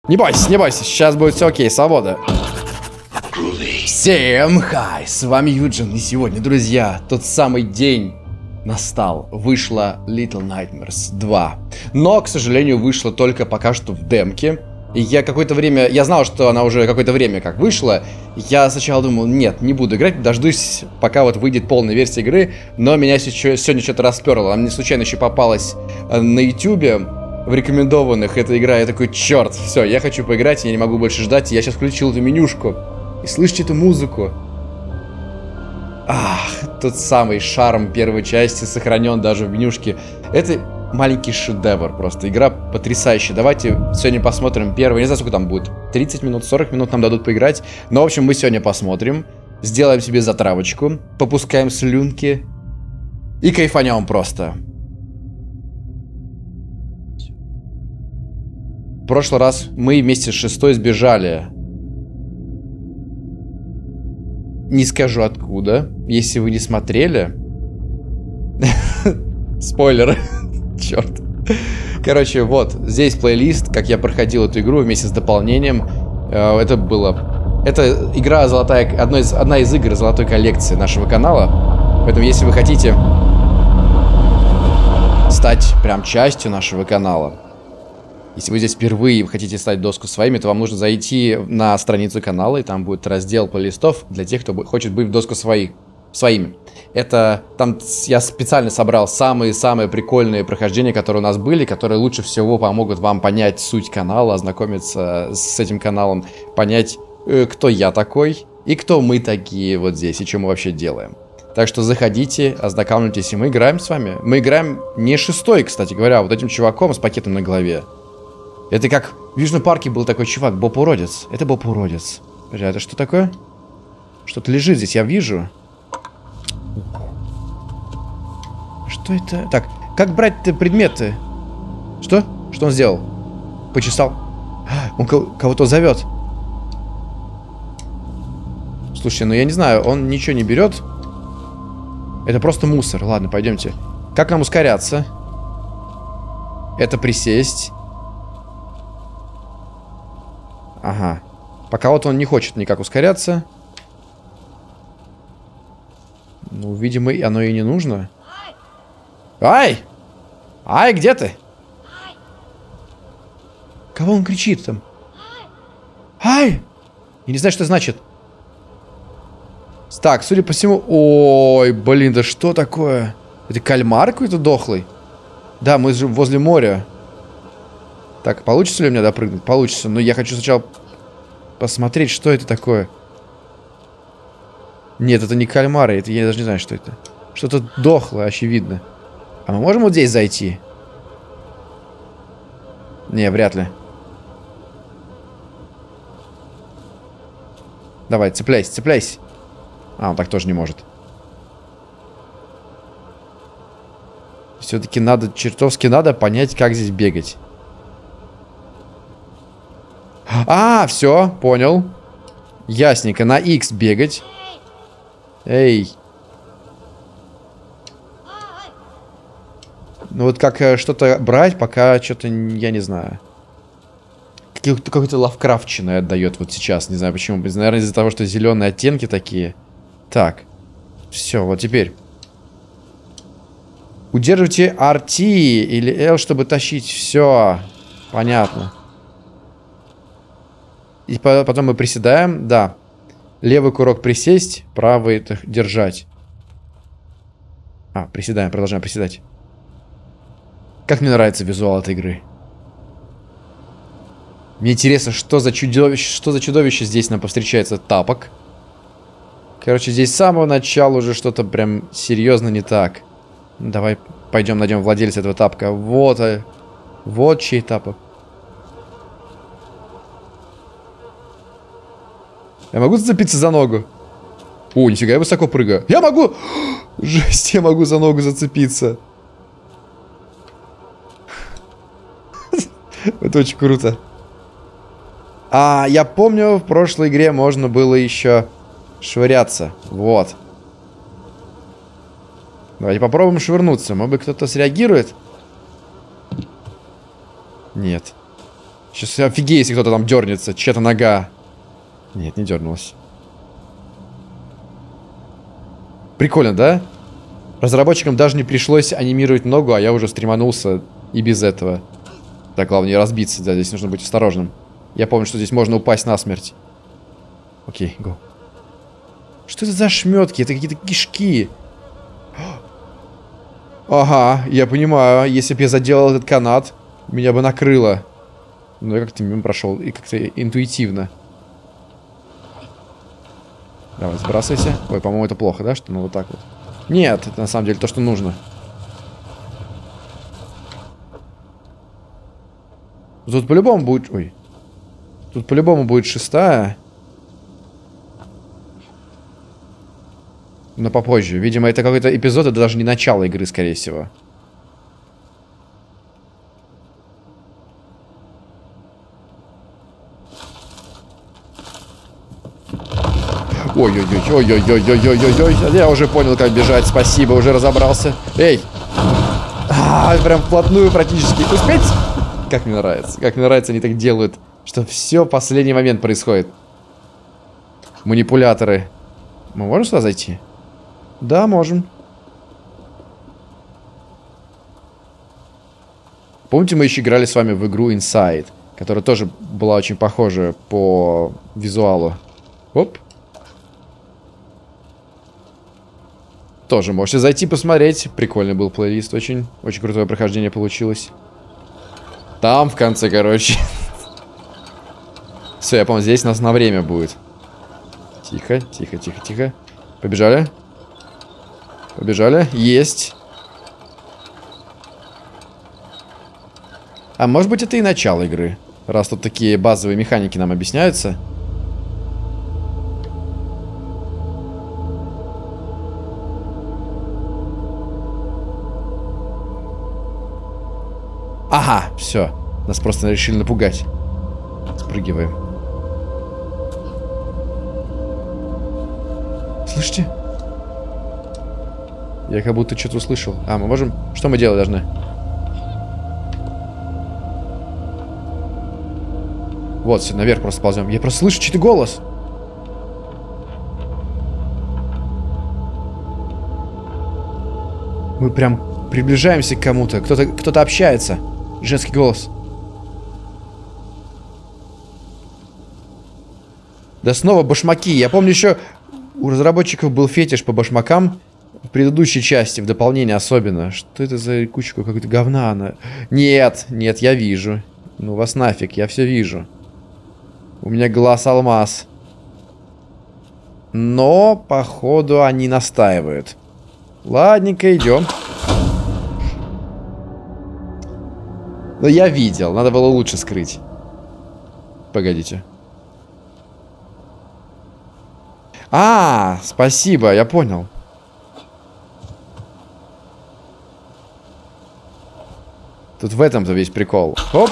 Не бойся, не бойся, сейчас будет все окей, свобода. Всем хай, с вами Юджин, и сегодня, друзья, тот самый день настал. Вышла Little Nightmares 2. Но, к сожалению, вышла только пока что в демке. И я какое-то время, я знал, что она уже какое-то время как вышла. Я сначала думал, нет, не буду играть, дождусь, пока вот выйдет полная версия игры. Но меня сегодня что-то расперло. Она мне случайно еще попалась на ютубе в рекомендованных эта игра. Я такой, черт, все, я хочу поиграть, я не могу больше ждать. Я сейчас включил эту менюшку. И слышите эту музыку? Ах, тот самый шарм первой части сохранен даже в менюшке. Это маленький шедевр просто. Игра потрясающая. Давайте сегодня посмотрим первый. Не знаю, сколько там будет. 30 минут, 40 минут нам дадут поиграть. Но, в общем, мы сегодня посмотрим. Сделаем себе затравочку. Попускаем слюнки. И кайфанем просто. В прошлый раз мы вместе с шестой сбежали. Не скажу откуда, если вы не смотрели. Спойлер. Черт. Короче, вот, здесь плейлист, как я проходил эту игру вместе с дополнением. Это игра золотая, одна из игр золотой коллекции нашего канала. Поэтому, если вы хотите стать прям частью нашего канала, если вы здесь впервые и вы хотите стать доску своими, то вам нужно зайти на страницу канала, и там будет раздел плейлистов для тех, кто хочет быть в доску своими. Это там я специально собрал самые-самые прикольные прохождения, которые у нас были, которые лучше всего помогут вам понять суть канала, ознакомиться с этим каналом, понять, кто я такой и кто мы такие вот здесь, и что мы вообще делаем. Так что заходите, ознакомьтесь, и мы играем с вами. Мы играем не шестой, кстати говоря, а вот этим чуваком с пакетом на голове. Это как в Южном парке был такой чувак, Боб Уродец. Это Боб Уродец. Подожди, это что такое? Что-то лежит здесь, я вижу. Что это? Так, как брать-то предметы? Что? Что он сделал? Почесал. Он кого-то зовет. Слушайте, ну я не знаю, он ничего не берет. Это просто мусор. Ладно, пойдемте. Как нам ускоряться? Это присесть. Ага. Пока вот он не хочет никак ускоряться. Ну, видимо, оно и не нужно. Ай! Ай, где ты? Кого он кричит там? Ай! Я не знаю, что это значит. Так, судя по всему... Ой, блин, да что такое? Это кальмар какой-то дохлый? Да, мы же возле моря. Так, получится ли у меня допрыгнуть? Получится, но я хочу сначала посмотреть, что это такое. Нет, это не кальмары, это я даже не знаю, что это. Что-то дохлое, очевидно. А мы можем вот здесь зайти? Не, вряд ли. Давай, цепляйся, цепляйся. А, он так тоже не может. Все-таки надо, чертовски надо понять, как здесь бегать. А, все, понял. Ясненько, на X бегать. Эй. Ну вот как что-то брать, пока что-то, я не знаю. Какой-то лавкрафтчиной отдает вот сейчас, не знаю почему. Наверное, из-за того, что зеленые оттенки такие. Так. Все, вот теперь. Удерживайте RT или L, чтобы тащить. Все. Понятно. И потом мы приседаем. Да. Левый курок присесть, правый держать. А, приседаем, продолжаем приседать. Как мне нравится визуал этой игры. Мне интересно, что за чудовище здесь нам повстречается. Тапок. Короче, здесь с самого начала уже что-то прям серьезно не так. Давай пойдем найдем владельца этого тапка. Вот, вот чей тапок. Я могу зацепиться за ногу? О, нифига, я высоко прыгаю. Я могу! Жесть, я могу за ногу зацепиться. Это очень круто. А, я помню, в прошлой игре можно было еще швыряться. Вот. Давайте попробуем швырнуться. Может быть, кто-то среагирует? Нет. Сейчас офигею, если кто-то там дернется. Чья-то нога. Нет, не дернулась. Прикольно, да? Разработчикам даже не пришлось анимировать ногу, а я уже стреманулся и без этого. Так, главное не разбиться, да, здесь нужно быть осторожным. Я помню, что здесь можно упасть насмерть. Окей, го. Что это за шметки? Это какие-то кишки. Ага, я понимаю. Если бы я заделал этот канат, меня бы накрыло. Но я как-то мимо прошел. И как-то интуитивно. Давай, сбрасывайся. Ой, по-моему, это плохо, да? Что ну вот так вот. Нет, это на самом деле то, что нужно. Тут по-любому будет... Ой. Тут по-любому будет 6-я. Но попозже. Видимо, это какой-то эпизод, это даже не начало игры, скорее всего. Ой-ой-ой-ой-ой-ой-ой-ой-ой-ой. Я уже понял, как бежать. Спасибо, уже разобрался. Эй! Прям вплотную практически. Успеть? Как мне нравится. Как мне нравится, они так делают. Что все в последний момент происходит. Манипуляторы. Мы можем сюда зайти? Да, можем. Помните, мы еще играли с вами в игру Inside, которая тоже была очень похожа по визуалу. Оп. Тоже можете зайти посмотреть. Прикольный был плейлист, очень крутое прохождение получилось. Там в конце, короче. Все, я помню, здесь у нас на время будет. Тихо, тихо, тихо, тихо. Побежали. Побежали. Есть. А может быть, это и начало игры. Раз тут такие базовые механики нам объясняются. Ага, все. Нас просто решили напугать. Спрыгиваем. Слышите? Я как будто что-то услышал. А, мы можем... Что мы делать должны? Вот, все, наверх просто ползем. Я просто слышу чей-то голос. Мы прям приближаемся к кому-то. Кто-то общается. Женский голос. Да снова башмаки. Я помню еще у разработчиков был фетиш по башмакам в предыдущей части, в дополнение особенно. Что это за кучка какой-то говна она? Нет, нет, я вижу. Ну вас нафиг, я все вижу. У меня глаз алмаз. Но, походу, они настаивают. Ладненько, идем. Но я видел, надо было лучше скрыть. Погодите. А, спасибо, я понял. Тут в этом-то весь прикол. Оп.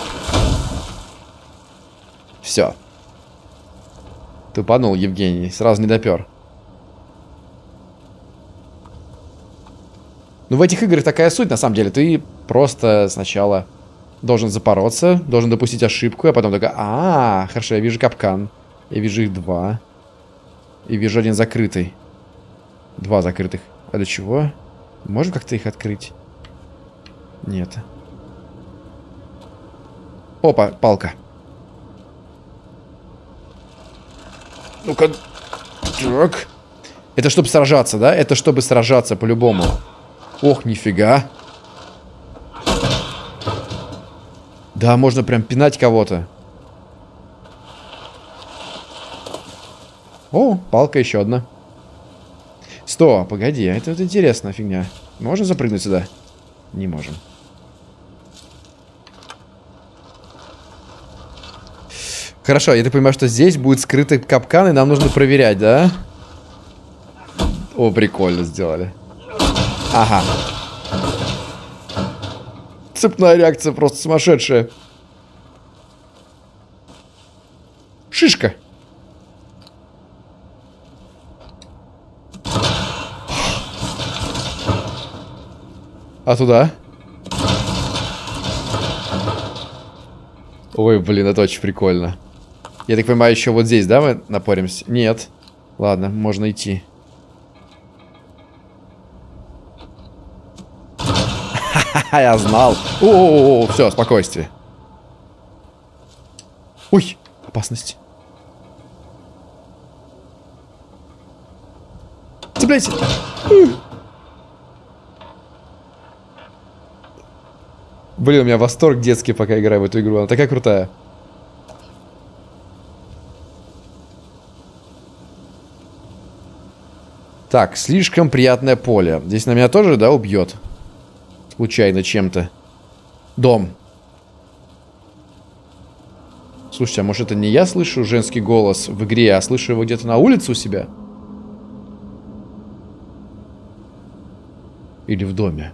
Все. Тупанул Евгений, сразу не допер. Ну, в этих играх такая суть, на самом деле. Ты просто сначала должен запороться, должен допустить ошибку, а потом такой, хорошо, я вижу капкан. Я вижу их 2. И вижу один закрытый. 2 закрытых. А для чего? Можем как-то их открыть? Нет. Опа, палка. Ну-ка. Так. Это чтобы сражаться, да? Это чтобы сражаться по-любому. Ох, нифига. Да, можно прям пинать кого-то. О, палка еще одна. Стоп, погоди, это вот интересная фигня. Можем запрыгнуть сюда? Не можем. Хорошо, я так понимаю, что здесь будет скрытый капкан, и нам нужно проверять, да? О, прикольно сделали. Ага. Цепная реакция просто сумасшедшая. Шишка. А туда? Ой, блин, это очень прикольно. Я так понимаю, еще вот здесь, да, мы напоримся? Нет. Ладно, можно идти. Ха-ха, я знал. О, все, спокойствие. Ой, опасность. Цепляйся. Блин, у меня восторг детский, пока играю в эту игру. Она такая крутая. Так, слишком приятное поле. Здесь на меня тоже, да, убьет? Случайно чем-то. Дом. Слушайте, а может это не я слышу женский голос в игре, а слышу его где-то на улице у себя? Или в доме?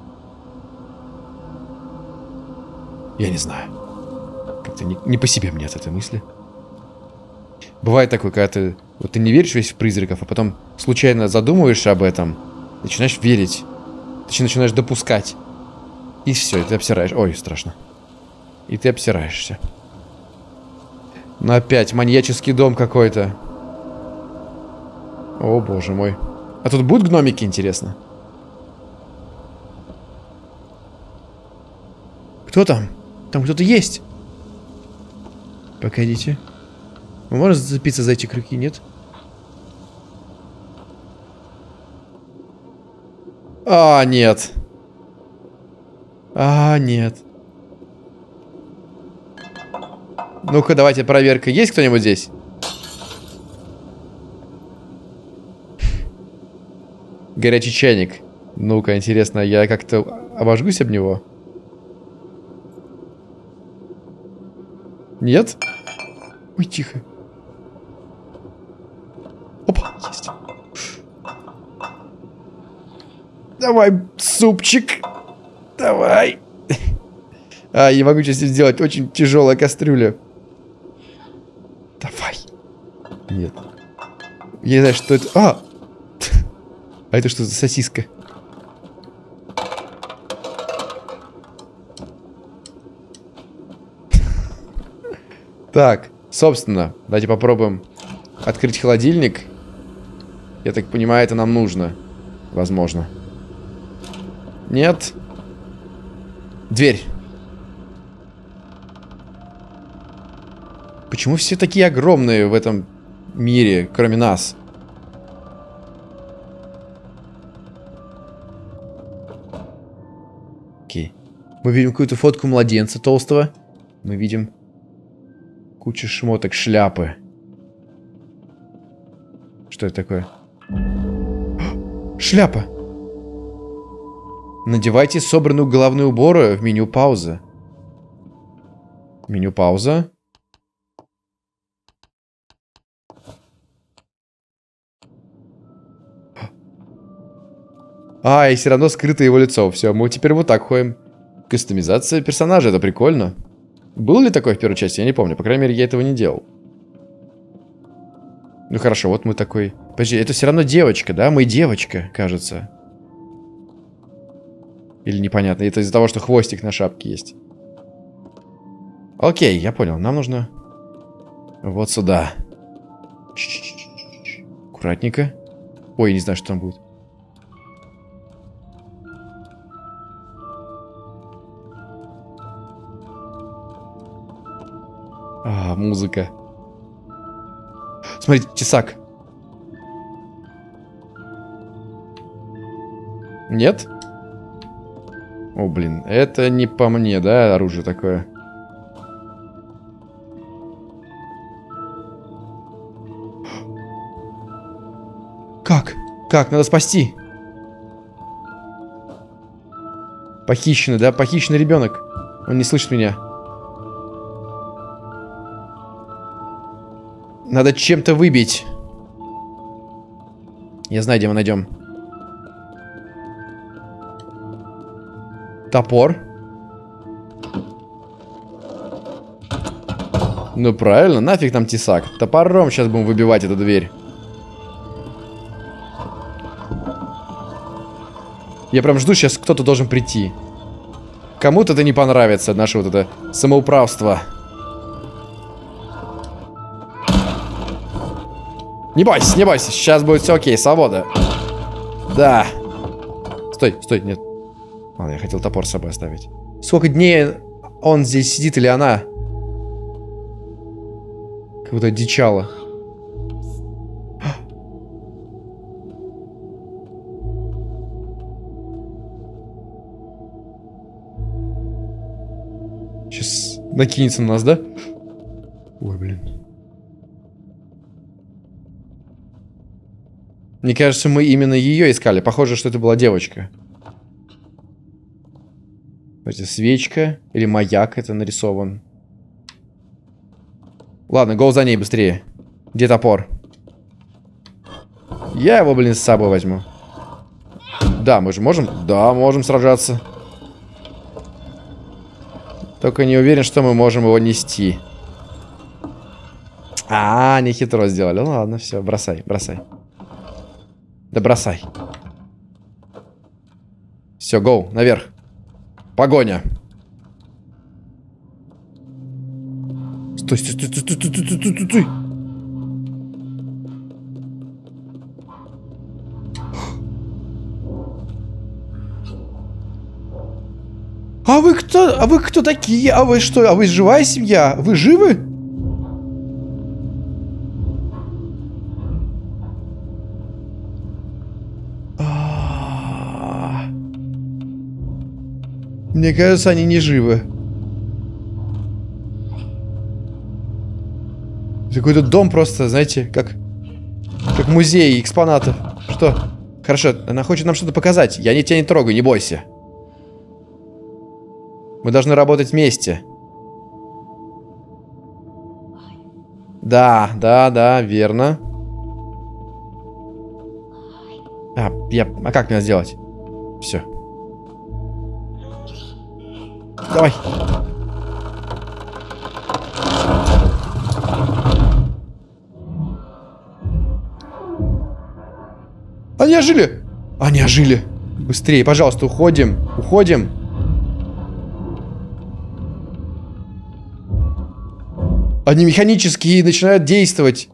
Я не знаю. Как-то не по себе мне от этой мысли. Бывает такое, когда ты... Вот ты не веришь весь в призраков, а потом случайно задумываешься об этом, начинаешь верить. Ты начинаешь допускать. И все, и ты обсираешь. Ой, страшно. И ты обсираешься. Ну опять маньяческий дом какой-то. О, боже мой. А тут будут гномики, интересно? Кто там? Там кто-то есть. Погодите. Мы можем зацепиться за эти крюки, нет? А, нет. А, нет. Ну-ка, давайте проверка. Есть кто-нибудь здесь? Горячий чайник. Ну-ка, интересно, я как-то обожгусь об него? Нет? Ой, тихо. Опа, есть. Давай, супчик. Давай. А, я могу сейчас сделать очень тяжелая кастрюля. Давай. Нет. Я не знаю, что это. А! А это что за сосиска? Так, собственно, давайте попробуем открыть холодильник. Я так понимаю, это нам нужно. Возможно. Нет. Дверь. Почему все такие огромные в этом мире, кроме нас? Окей. Мы видим какую-то фотку младенца толстого. Мы видим кучу шмоток, шляпы. Что это такое? Шляпа! Надевайте собранную головные уборы в меню пауза. Меню пауза. А, и все равно скрыто его лицо. Все, мы теперь вот так ходим. Кастомизация персонажа, это прикольно. Было ли такое в первой части? Я не помню. По крайней мере, я этого не делал. Ну хорошо, вот мы такой... Подожди, это все равно девочка, да? Мы девочка, кажется. Или непонятно. Это из-за того, что хвостик на шапке есть. Окей, я понял. Нам нужно... Вот сюда. Аккуратненько. Ой, не знаю, что там будет. А, музыка. Смотрите, тесак. Нет? О, блин, это не по мне, да, оружие такое? Как? Как? Надо спасти. Похищенный, да? Похищенный ребенок. Он не слышит меня. Надо чем-то выбить. Я знаю, где мы найдем. Топор. Ну правильно, нафиг нам тесак. Топором сейчас будем выбивать эту дверь. Я прям жду, сейчас кто-то должен прийти. Кому-то это не понравится, наше вот это самоуправство. Не бойся, не бойся. Сейчас будет все окей. Свобода. Да. Стой, стой, нет. Ладно, я хотел топор с собой оставить. Сколько дней он здесь сидит или она? Как будто дичала. Сейчас накинется на нас, да? Ой, блин. Мне кажется, мы именно ее искали. Похоже, что это была девочка. Смотрите, свечка или маяк это нарисован. Ладно, гоу за ней быстрее. Где топор? Я его, блин, с собой возьму. Да, мы же можем? Да, можем сражаться. Только не уверен, что мы можем его нести. Не хитро сделали. Ладно, все, бросай, бросай. Да бросай. Все, гоу, наверх. Погоня. Стой, стой, стой, стой, стой, стой, стой, стой, стой. А вы кто? А вы кто такие? А вы что? А вы живая семья? Вы живы? Мне кажется, они не живы. Какой-то дом просто, знаете, как музей экспонатов. Что? Хорошо, она хочет нам что-то показать. Я тебя не трогаю, не бойся. Мы должны работать вместе. Да, да, да, верно. А как мне сделать? Все. Давай. Они ожили! Они ожили! Быстрее, пожалуйста, уходим. Уходим. Они механические начинают действовать.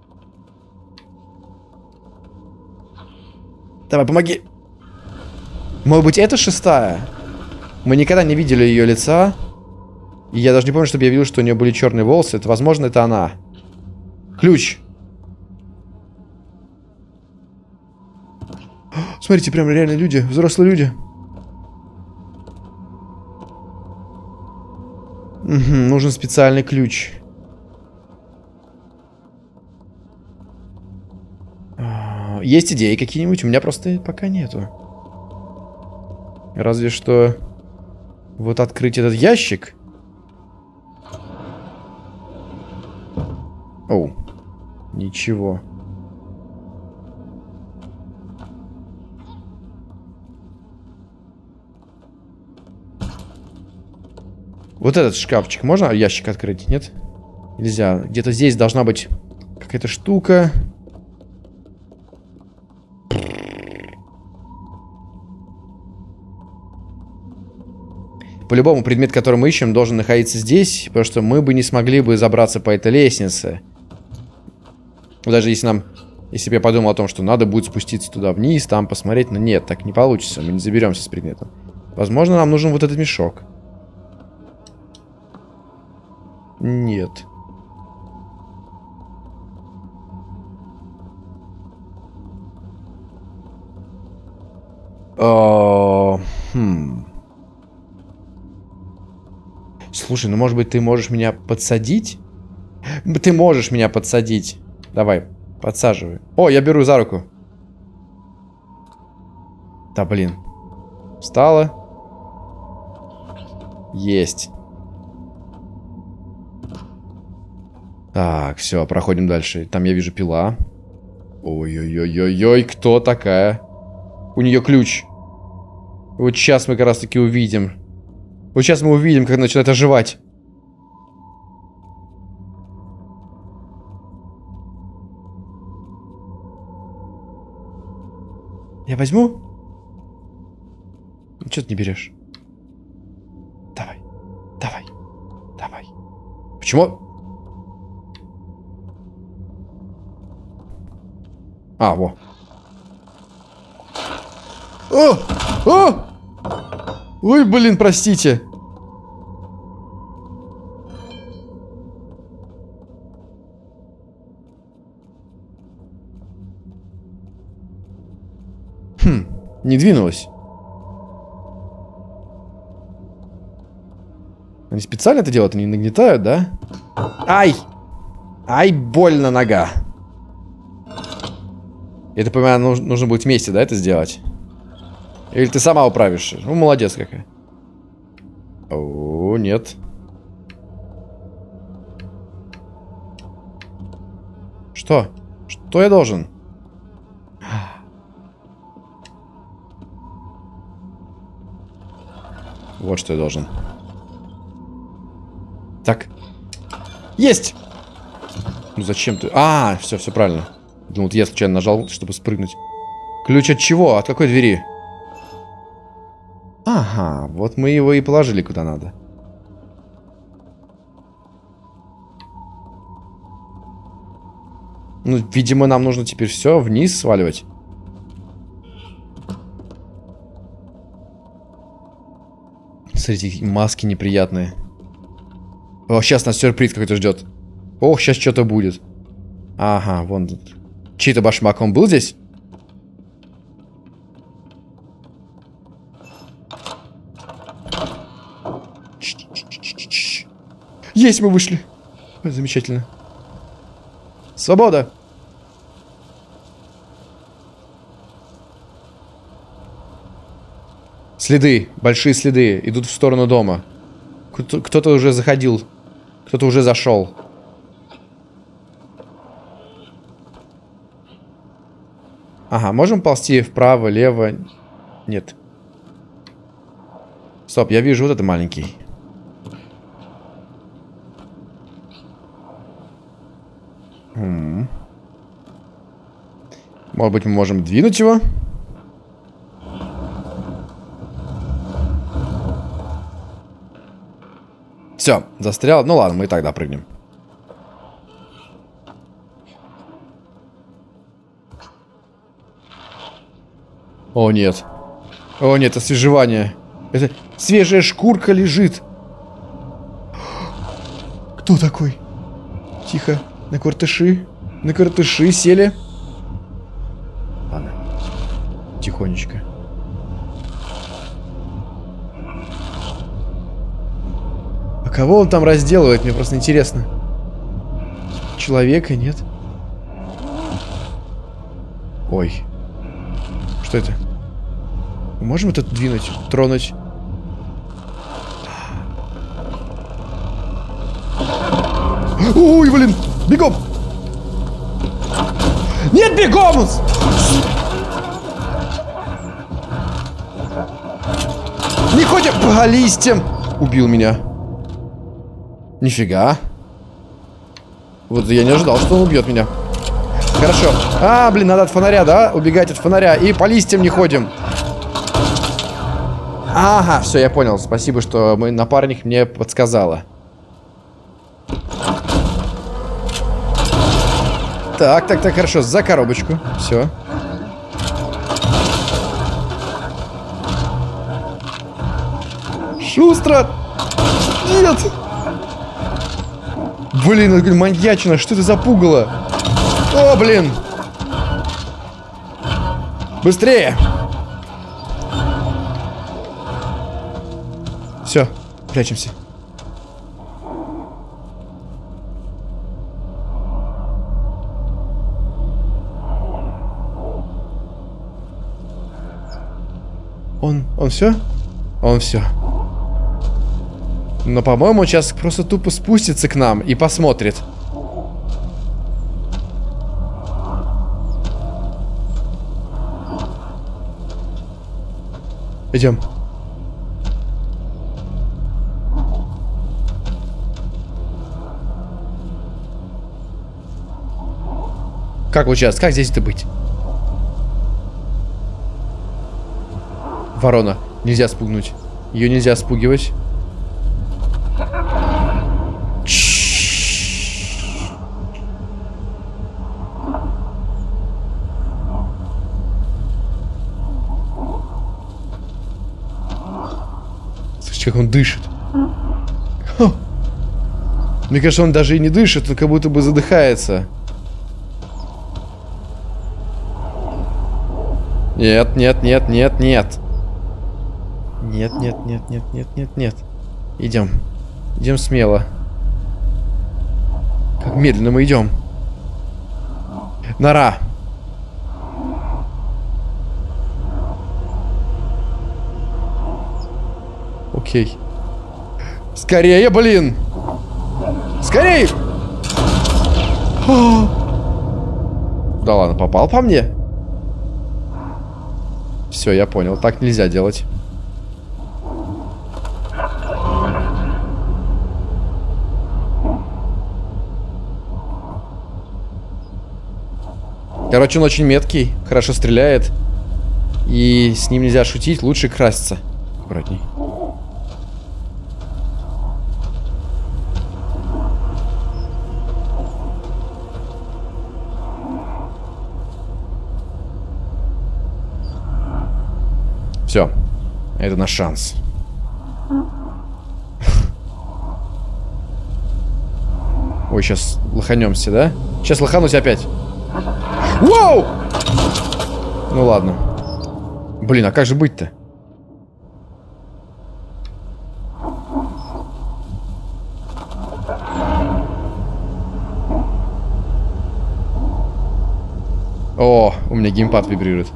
Давай, помоги. Может быть, это шестая? Мы никогда не видели ее лица. И я даже не помню, чтобы я видел, что у нее были черные волосы. Это, возможно, это она. Ключ. Смотрите, прям реально люди. Взрослые люди. Угу, нужен специальный ключ. Есть идеи какие-нибудь? У меня просто пока нету. Разве что... Вот открыть этот ящик. Оу. Ничего. Вот этот шкафчик. Можно ящик открыть? Нет? Нельзя. Где-то здесь должна быть какая-то штука. По-любому предмет, который мы ищем, должен находиться здесь, потому что мы бы не смогли бы забраться по этой лестнице. Даже если нам... Если бы я подумал о том, что надо будет спуститься туда вниз, там посмотреть, но нет, так не получится, мы не заберемся с предметом. Возможно, нам нужен вот этот мешок. Нет. Слушай, ну может быть ты можешь меня подсадить? Ты можешь меня подсадить. Давай, подсаживай. О, я беру за руку. Да блин. Встала. Есть. Так, все, проходим дальше. Там я вижу пила. Ой-ой-ой-ой-ой, кто такая? У нее ключ. Вот сейчас мы как раз таки увидим. Вот сейчас мы увидим, как начинает оживать. Я возьму? Чего ты не берешь? Давай, давай, давай. Почему? А, во. О! О! Ой, блин, простите. Не двинулась. Они специально это делают? Они нагнетают, да? Ай! Ай, больно нога. Это, понимаю, нужно будет вместе, да, это сделать? Или ты сама управишь? Ну, молодец какая. О, нет. Что? Что я должен? Вот что я должен. Так. Есть! Ну зачем ты? А, все правильно. Думал, я случайно нажал, чтобы спрыгнуть. Ключ от чего? От какой двери? Ага, вот мы его и положили куда надо. Ну, видимо, нам нужно теперь все вниз сваливать. Смотрите, маски неприятные. О, сейчас нас сюрприз какой-то ждет. Ох, сейчас что-то будет. Ага, вон тут. Чей-то башмак, он был здесь? Есть, мы вышли. Ой, замечательно. Свобода. Следы, большие следы, идут в сторону дома. Кто-то уже заходил. Кто-то уже зашел. Ага, можем ползти вправо, лево? Нет. Стоп, я вижу вот это маленький. Может быть, мы можем двинуть его? Все, застрял. Ну ладно, мы и тогда прыгнем. О, нет. О, нет, освежевание. Это свежая шкурка лежит. Кто такой? Тихо. На картыши. На картыши сели. Ладно. Тихонечко. А кого он там разделывает? Мне просто интересно. Человека нет? Ой. Что это? Мы можем это двинуть? Тронуть? Ой, блин! Бегом! Нет, бегом! Не ходим по листьям! Убил меня. Нифига. Вот я не ожидал, что он убьет меня. Хорошо. А, блин, надо от фонаря, да? Убегать от фонаря. И по листьям не ходим. Ага, все, я понял. Спасибо, что мой напарник мне подсказала. Так, хорошо. За коробочку. Все. Шустро! Нет! Блин, это маньячина. Что это за пугало? О, блин! Быстрее! Все, прячемся. Он все? Он все. Но, по-моему, он сейчас просто тупо спустится к нам и посмотрит. Идем. Как вот сейчас? Как здесь-то быть? Ворона. Нельзя спугнуть. Ее нельзя спугивать. Как он дышит. Ха. Мне кажется, он даже и не дышит, он как будто бы задыхается. Нет, нет, нет, нет, нет. Нет, нет, нет, нет, нет, нет, нет. Идем. Идем смело. Как медленно мы идем. Нора. Окей. Скорее, блин! Скорее! Да ладно, попал по мне? Все, я понял. Так нельзя делать. Короче, он очень меткий, хорошо стреляет. И с ним нельзя шутить, лучше краситься. Аккуратней. Все. Это наш шанс. Ой, сейчас лоханемся, да? Сейчас лоханусь опять. Воу! Ну ладно. Блин, а как же быть-то? О, у меня геймпад вибрирует.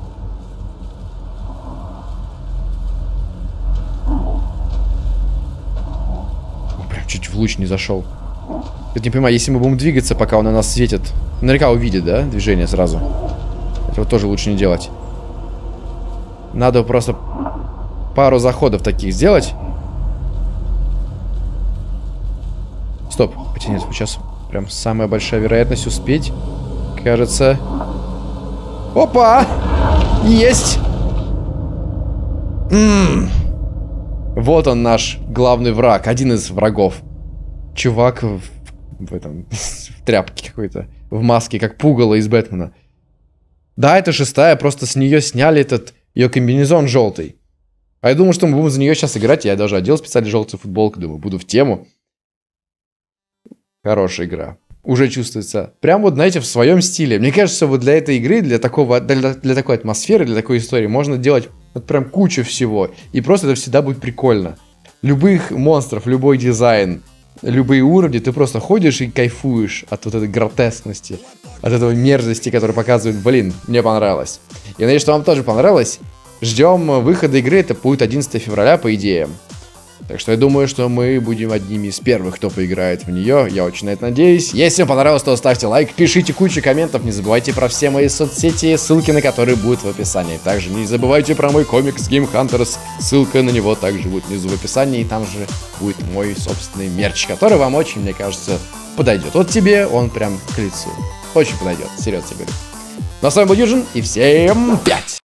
Прям чуть в луч не зашел. Я не понимаю, если мы будем двигаться, пока он на нас светит, наверняка увидит, да, движение сразу. Этого тоже лучше не делать. Надо просто пару заходов таких сделать. Стоп, хотя нет, сейчас прям самая большая вероятность успеть. Кажется. Опа! Есть! Вот он, наш главный враг, один из врагов. Чувак в этом, в тряпке какой-то, в маске, как пугало из Бэтмена. Да, это 6-я, просто с нее сняли этот ее комбинезон желтый. А я думал, что мы будем за нее сейчас играть. Я даже одел специально желтую футболку, думаю, буду в тему. Хорошая игра. Уже чувствуется. Прям вот, знаете, в своем стиле. Мне кажется, вот для этой игры, для такой атмосферы, для такой истории можно делать вот прям кучу всего. И просто это всегда будет прикольно. Любых монстров, любой дизайн, любые уровни, ты просто ходишь и кайфуешь от вот этой гротескности, от этого мерзости, которую показывает. Блин, мне понравилось. Я надеюсь, что вам тоже понравилось. Ждем выхода игры, это будет 11 февраля, по идее. Так что я думаю, что мы будем одними из первых, кто поиграет в нее. Я очень на это надеюсь. Если вам понравилось, то ставьте лайк, пишите кучу комментов. Не забывайте про все мои соцсети, ссылки на которые будут в описании. Также не забывайте про мой комикс Game Hunters. Ссылка на него также будет внизу в описании. И там же будет мой собственный мерч, который вам очень, мне кажется, подойдет. Вот тебе он прям к лицу. Очень подойдет, серьезно говорю. Ну а с вами был Юджин, и всем 5!